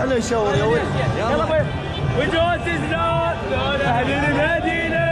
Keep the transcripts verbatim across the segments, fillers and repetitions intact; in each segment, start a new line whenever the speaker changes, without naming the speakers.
خلينا نشاور يا ولد.
يلا بينا. وجوز زلال لون اهل المدينه.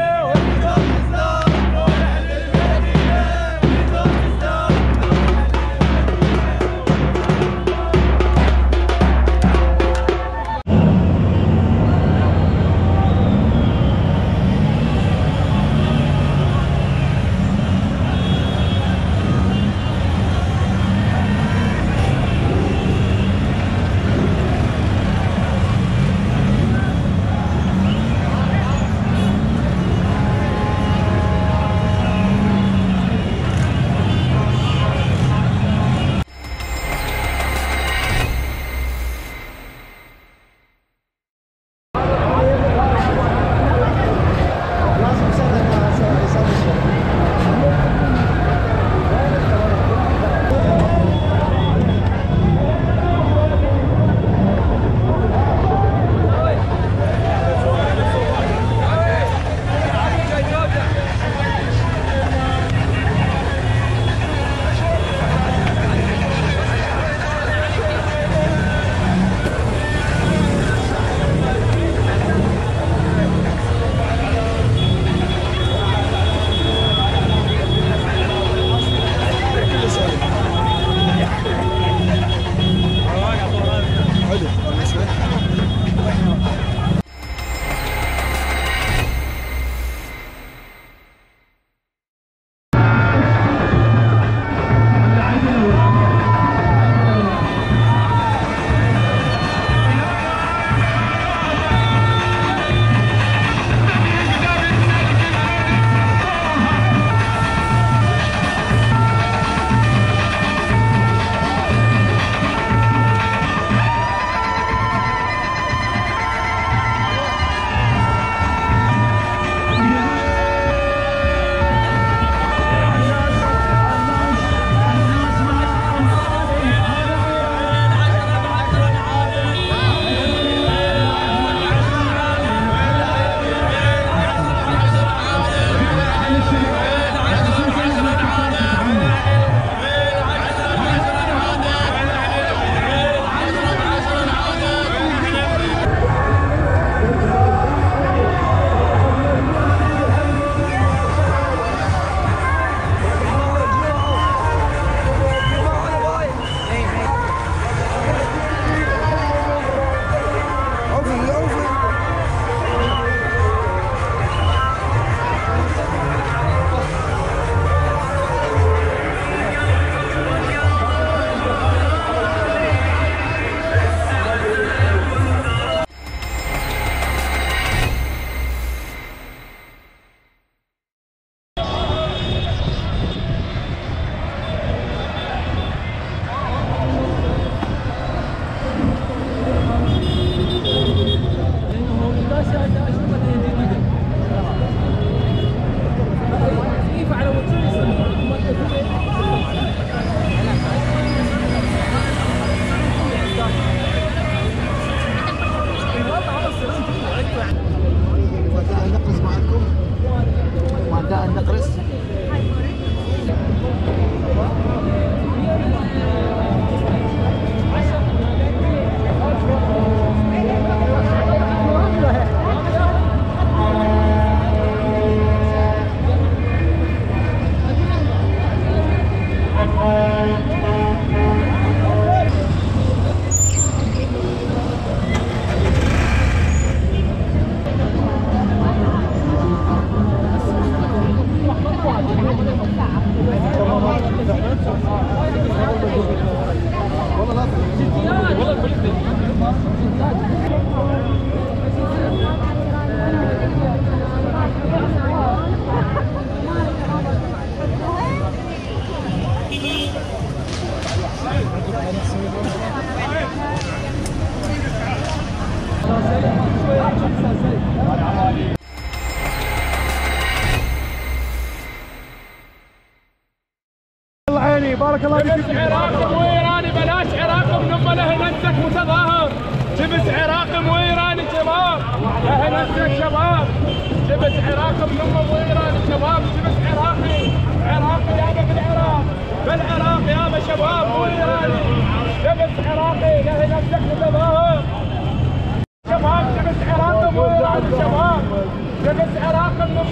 بارك الله فيك.
جبت عراقم وايراني بلاش عراقم ثم له نفسك متظاهر. جبت عراقم وايراني شباب له نفسك شباب. جبت عراقم ثم وايراني شباب. جبت عراقي عراقي يابا بالعراق بالعراق يابا شباب وايراني. جبت عراقي له نفسك متظاهر.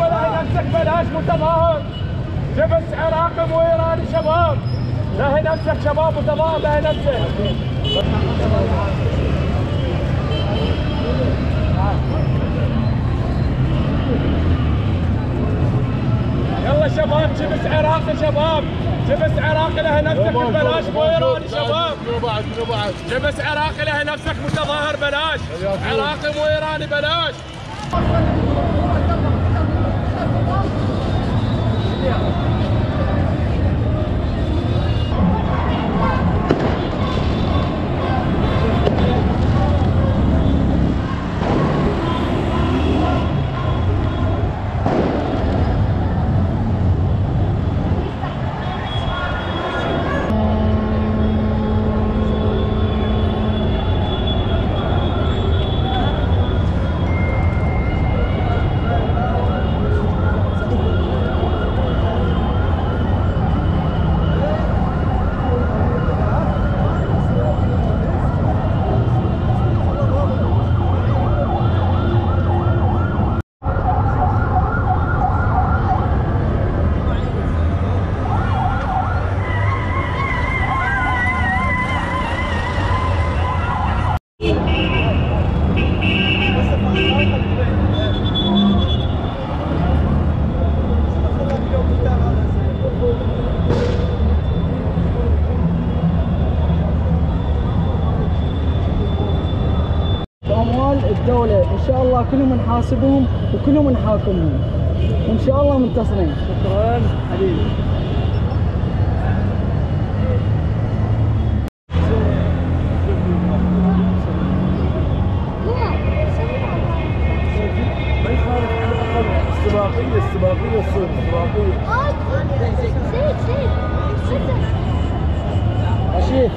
نما له نفسك بلاش متظاهر. جبس عراقي وايراني شباب. له نفسك شباب متظاهر له نفسك. يلا شباب جبس عراقي شباب. جبس عراقي له نفسك ببلاش وايراني شباب. جبس عراقي له نفسك متظاهر بلاش. عراقي وايراني بلاش.
الدولة إن شاء الله كلهم نحاسبهم وكلهم نحاكمهم وإن شاء الله منتصرين.
شكرا حبيبي. السباقية السباقية الصوت السباقية.
أشيف.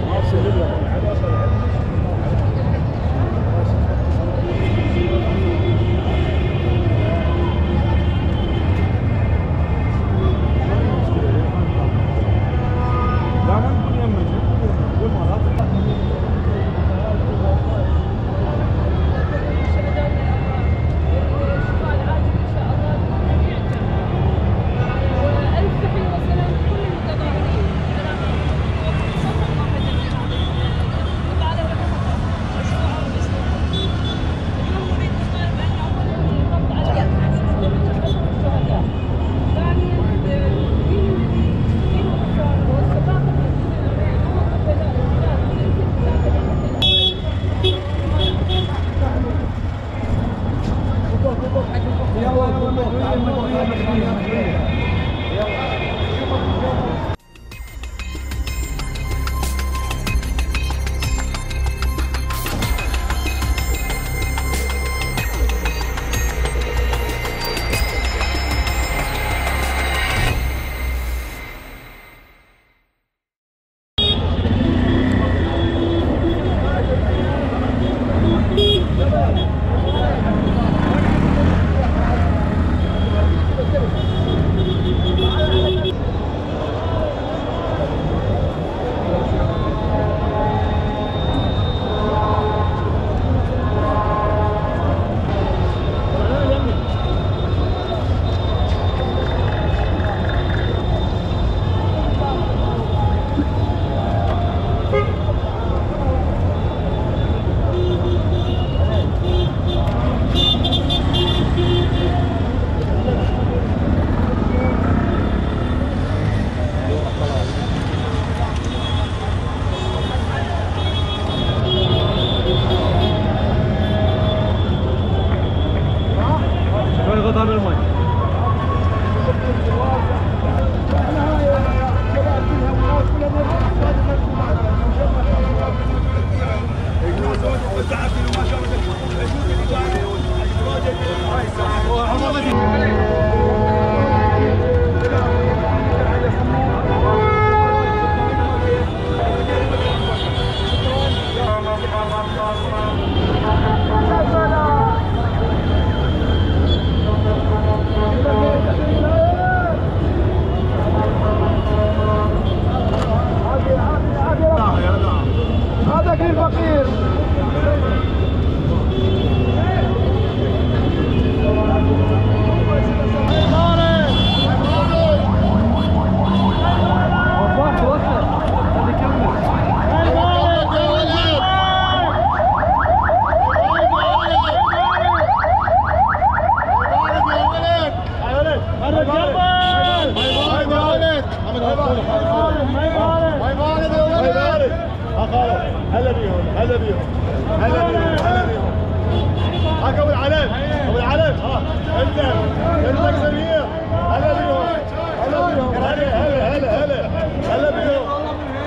بيهم هلا بيهم هلا بيهم هلا بيهم. هاك ابو العلم ابو العلم ها انت انت سمير هلا بيهم هلا بيهم هلا هلا هلا هلا هلا بيهم.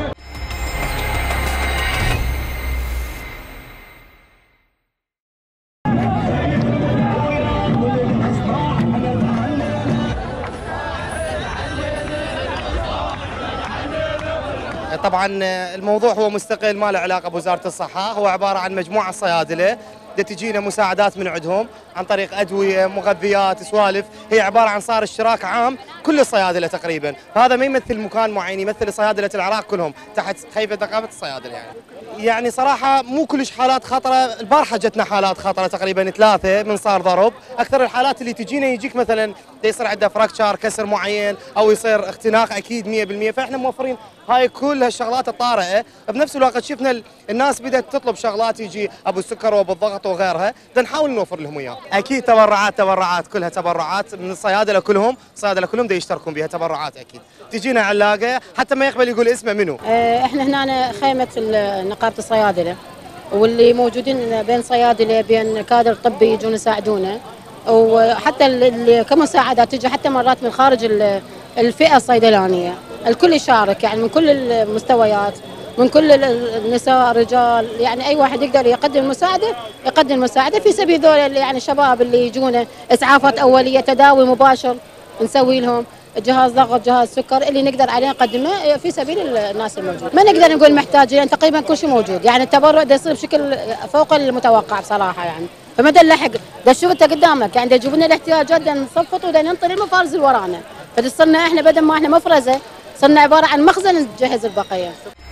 طبعا الموضوع هو مستقل ما له علاقه بوزاره الصحه، هو عباره عن مجموعه صيادله تجينا مساعدات من عندهم عن طريق ادويه، مغذيات، سوالف، هي عباره عن صار اشتراك عام كل الصيادله تقريبا، فهذا ما يمثل مكان معين، يمثل صيادله العراق كلهم تحت خيمه ثقافه الصيادله يعني. يعني صراحه مو كلش حالات خطره، البارحه جتنا حالات خطره تقريبا ثلاثه من صار ضرب، اكثر الحالات اللي تجينا يجيك مثلا يصير عنده فراكشر كسر معين او يصير اختناق اكيد مية بالمية، فاحنا موفرين هاي كل هالشغلات الطارئه، بنفس الوقت شفنا الناس بدات تطلب شغلات يجي ابو السكر وابو الضغط وغيرها، بدنا نحاول نوفر لهم اياه. اكيد تبرعات تبرعات كلها تبرعات من الصيادله كلهم، الصيادله كلهم دا يشتركون بها تبرعات اكيد. تجينا علاقه حتى ما يقبل يقول اسمه منو.
احنا هنا خيمه نقابه الصيادله، واللي موجودين بين صيادله بين كادر طبي يجون يساعدونا، وحتى اللي كمساعدات تجي حتى مرات من خارج الفئه الصيدلانيه، الكل يشارك يعني من كل المستويات، من كل النساء رجال، يعني اي واحد يقدر يقدم مساعده يقدم مساعده في سبيل ذول يعني الشباب اللي يجونا اسعافات اوليه، تداوي مباشر نسوي لهم، جهاز ضغط، جهاز سكر، اللي نقدر عليه نقدمه في سبيل الناس الموجود. ما نقدر نقول محتاجين، يعني تقريبا كل شيء موجود، يعني التبرع ده يصير بشكل فوق المتوقع بصراحه يعني، فما دا نلحق، دا تشوف انت قدامك يعني دا يجيب لنا الاحتياجات، دا نصفط ودا ننطر المفارز اللي ورانا، فصرنا احنا بدل ما احنا مفرزه صرنا عباره عن مخزن نجهز البقيه.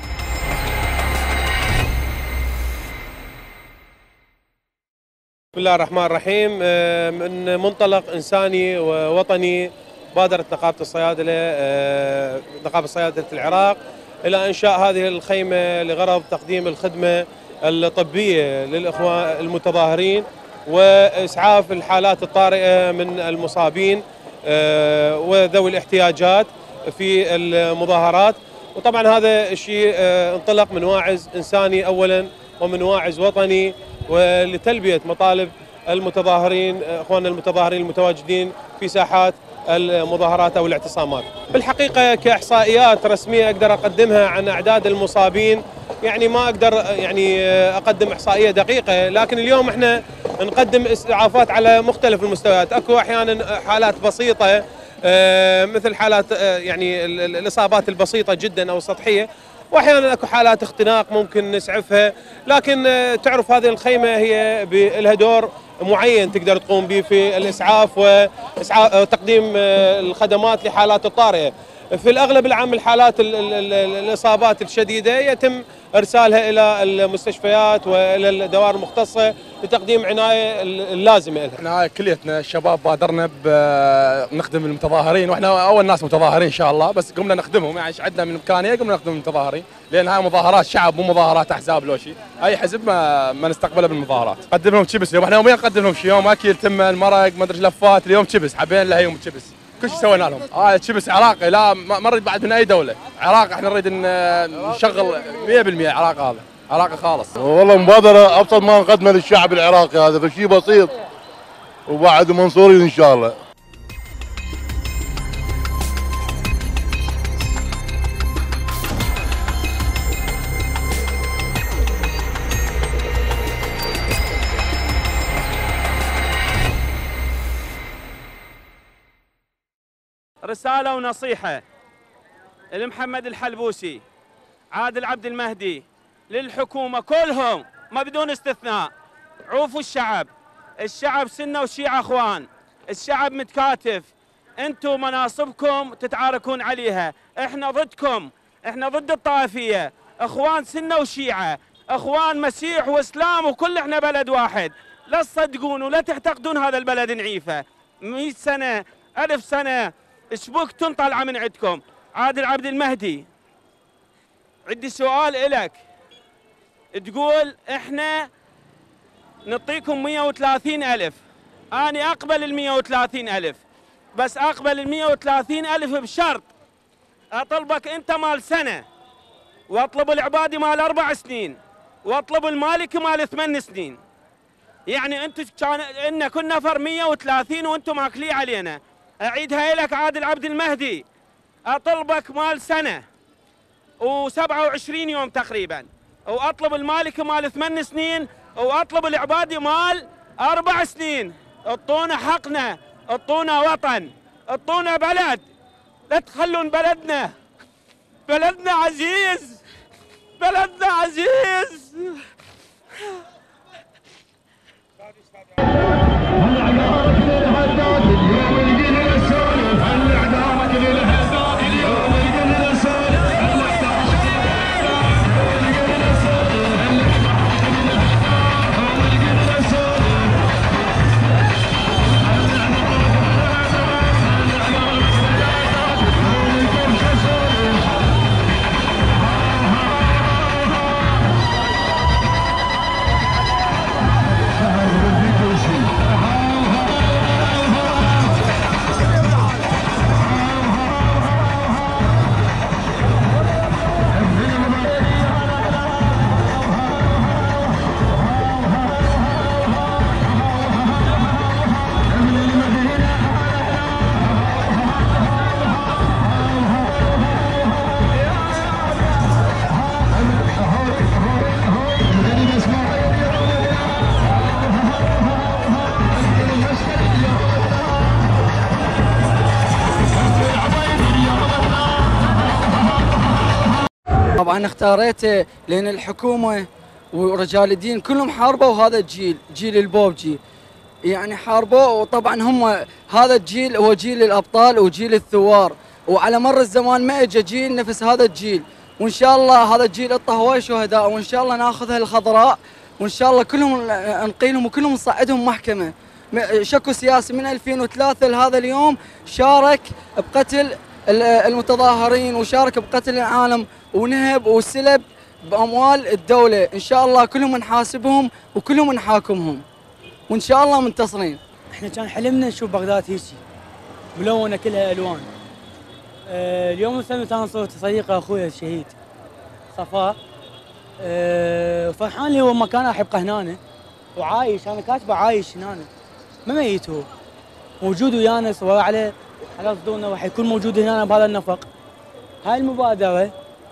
بسم الله الرحمن الرحيم. من منطلق انساني ووطني بادرت نقابه الصيادله نقابه صيادله العراق الى انشاء هذه الخيمه لغرض تقديم الخدمه الطبيه للاخوان المتظاهرين واسعاف الحالات الطارئه من المصابين وذوي الاحتياجات في المظاهرات. وطبعا هذا الشيء انطلق من واعز انساني اولا ومن واعز وطني ولتلبيه مطالب المتظاهرين اخواننا المتظاهرين المتواجدين في ساحات المظاهرات او الاعتصامات. بالحقيقه كاحصائيات رسميه اقدر اقدمها عن اعداد المصابين، يعني ما اقدر يعني اقدم احصائيه دقيقه، لكن اليوم احنا نقدم اسعافات على مختلف المستويات، اكو احيانا حالات بسيطه مثل حالات يعني الاصابات البسيطه جدا او السطحيه، واحيانا اكو حالات اختناق ممكن نسعفها، لكن تعرف هذه الخيمه هي لها دور معين تقدر تقوم به في الاسعاف وتقديم الخدمات لحالات الطارئه. في الاغلب العام الحالات الاصابات الشديده يتم ارسالها الى المستشفيات والى الدوائر المختصه لتقديم عنايه اللازمه لها.
احنا كليتنا الشباب بادرنا بنخدم المتظاهرين، واحنا اول ناس متظاهرين ان شاء الله، بس قمنا نخدمهم يعني عندنا من امكانيه قمنا نخدم المتظاهرين، لان هاي مظاهرات شعب مو مظاهرات احزاب لو شيء، اي حزب ما ما نستقبله بالمظاهرات. نقدم لهم شبس اليوم، احنا يوميا نقدم لهم شيء، يوم اكل تمه المرق ما ادري لفات، اليوم شبس حبينا لها يوم شبس. كل شيء سوينا لهم. هذا آه شبس عراقي، لا ما نريد بعد من اي دوله، عراق احنا نريد نشغل مية بالمية عراق، هذا عراقي خالص.
والله مبادره ابسط ما نقدمها للشعب العراقي، هذا فشيء بسيط وبعد منصورين ان شاء الله.
رسالة ونصيحة لمحمد الحلبوسي، عادل عبد المهدي، للحكومة كلهم ما بدون استثناء، عوفوا الشعب، الشعب سنة وشيعة اخوان، الشعب متكاتف، انتم مناصبكم تتعاركون عليها، احنا ضدكم، احنا ضد الطائفية، اخوان سنة وشيعة، اخوان مسيح واسلام وكل احنا بلد واحد، لا تصدقون ولا تعتقدون هذا البلد نعيفه، مئة سنة ألف سنة شبكتم طالعه من عندكم. عادل عبد المهدي، عندي سؤال إلك، تقول احنا نعطيكم مئة وثلاثين ألف، أنا أقبل ال مئة وثلاثين ألف، بس أقبل ال مئة وثلاثين ألف بشرط أطلبك أنت مال سنة وأطلب العبادي مال أربع سنين، واطلب المالك مال ثمان سنين. يعني انتم كان ان كل نفر مئة وثلاثين وانتم ماكلين علينا. اعيدها لك عادل عبد المهدي، اطلبك مال سنه وسبعة وعشرين يوم تقريبا، واطلب المالك مال ثمان سنين، واطلب العبادي مال اربع سنين. اعطونا حقنا، اعطونا وطن، اعطونا بلد، لا تخلون بلدنا. بلدنا عزيز، بلدنا عزيز.
طبعا اختاريته لان الحكومه ورجال الدين كلهم حاربوا هذا الجيل، جيل البوبجي، يعني حاربوا. وطبعا هم هذا الجيل هو جيل الابطال وجيل الثوار، وعلى مر الزمان ما اجى جيل نفس هذا الجيل، وان شاء الله هذا الجيل اعطى هواي شهداء، وان شاء الله ناخذها الخضراء، وان شاء الله كلهم نقيلهم وكلهم نصعدهم محكمه. شكو سياسي من ألفين وثلاثة لهذا اليوم شارك بقتل المتظاهرين وشارك بقتل العالم ونهب وسلب باموال الدوله. ان شاء الله كلهم نحاسبهم وكلهم نحاكمهم، وان شاء الله منتصرين.
احنا كان حلمنا نشوف بغداد هيجي ملونه كلها الوان. أه اليوم سمعت انا صوت صديقي اخوي الشهيد صفاء، أه فرحان لي هو مكانه يبقى هنا وعايش. انا كاتبه عايش هنا ما ميت، هو موجود ويانا سواء على على صدورنا وحيكون موجود هنا بهذا النفق. هاي المبادره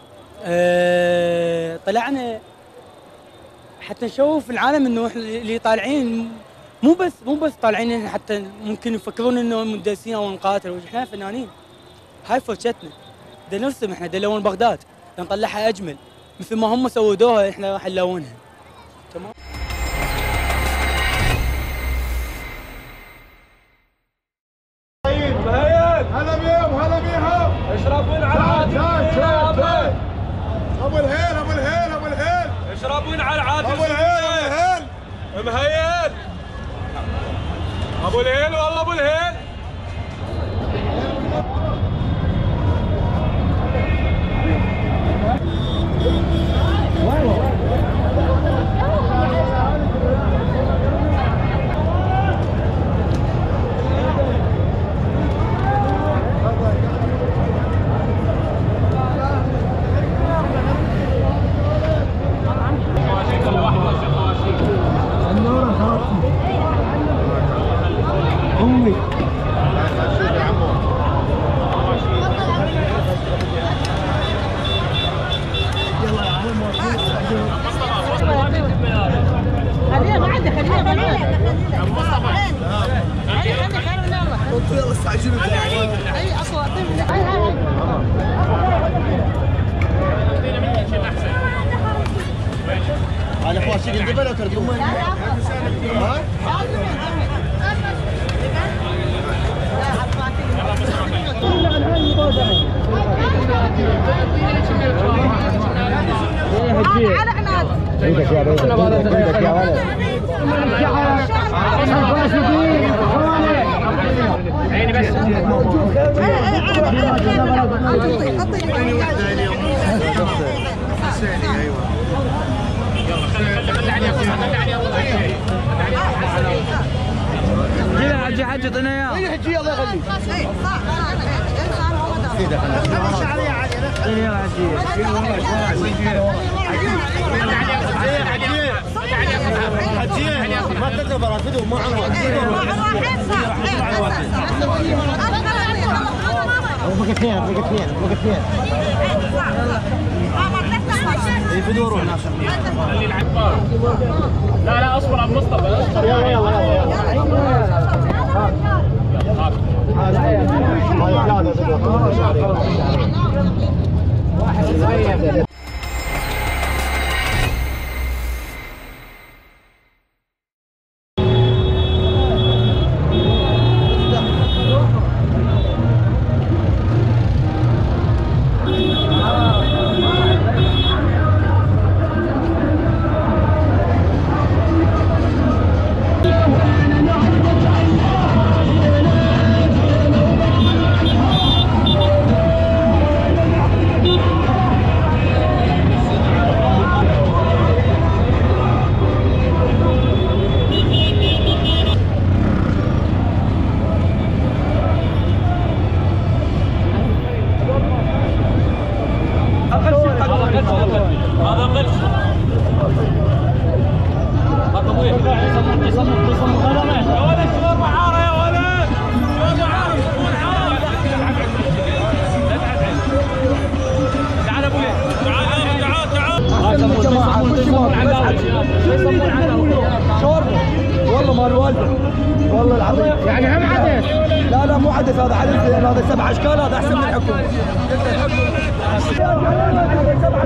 أه طلعنا حتى نشوف العالم انه احنا اللي طالعين مو بس مو بس طالعين حتى ممكن يفكرون انه مندسين او نقاتل، احنا فنانين. هاي فرشتنا، دا نرسم، احنا دا نلون بغداد، دا نطلعها اجمل مثل ما هم سودوها احنا راح نلونها. تمام.
هلا بيهم هلا بيهم.
اشربون على عادل
ابو الهيل ابو الهيل ابو الهيل.
اشربون على عادل
ابو الهيل ابو الهيل
مهيل. ابو الهيل والله ابو الهيل.
خليها ما عندك خليها خليها خليها خير من الله. انتوا يلا استعجلوا اي اصوات هاي هاي
هذا فاشل الجبل او ترجمه؟ ها؟
على عناد
عندك يا ولد عندك يا ولد عيني بس عيني واحدة اليوم ايوه
جينا حجي حجي اعطينا اياه.
اي حجي الله يخليك.
اعطيني اياه حجي.
حجيه ما تكبر رافدوا مو عنوان بقى اثنين بقى اثنين بقى اثنين يفدوا روح
لا لا اصبر ابو مصطفى اصبر
يلا يلا يلا والله مال والده والله العظيم يعني هم عدس لا لا مو عدس هذا عدس هذا سبع اشكال هذا احسن من الحكومه سبع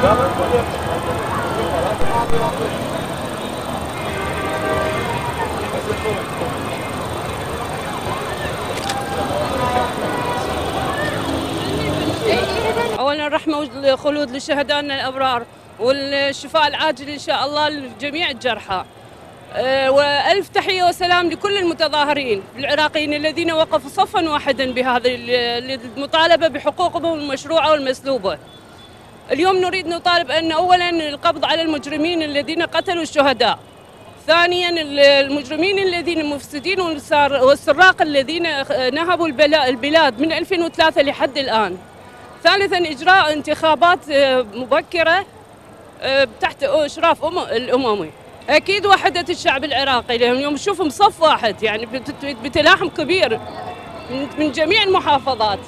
أولا الرحمة والخلود لشهدائنا الأبرار والشفاء العاجل إن شاء الله لجميع الجرحى. وألف تحية وسلام لكل المتظاهرين العراقيين الذين وقفوا صفا واحدا بهذه المطالبة بحقوقهم المشروعة والمسلوبة. اليوم نريد نطالب أن أولا القبض على المجرمين الذين قتلوا الشهداء، ثانيا المجرمين الذين المفسدين والسراق الذين نهبوا البلاد من ألفين وثلاثة لحد الآن، ثالثا إجراء انتخابات مبكرة تحت إشراف الأممي. أكيد وحدة الشعب العراقي، لهم اليوم نشوفهم صف واحد يعني بتلاحم كبير من جميع المحافظات.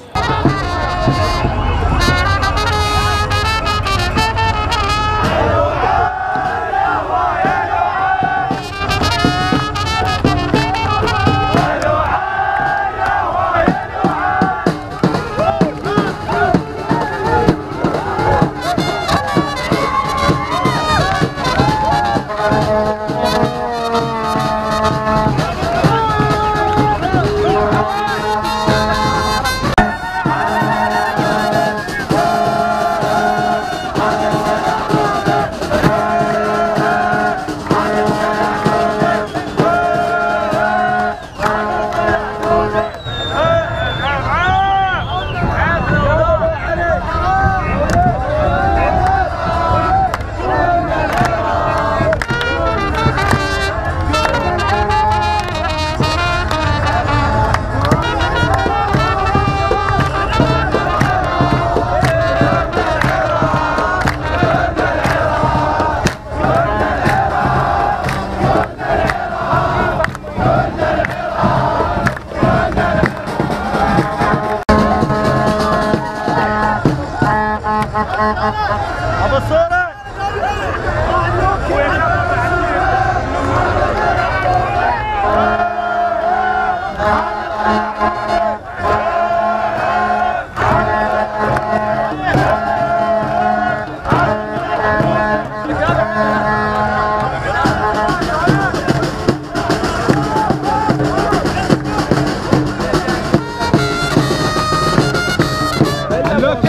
ابو الصورة
اللوكة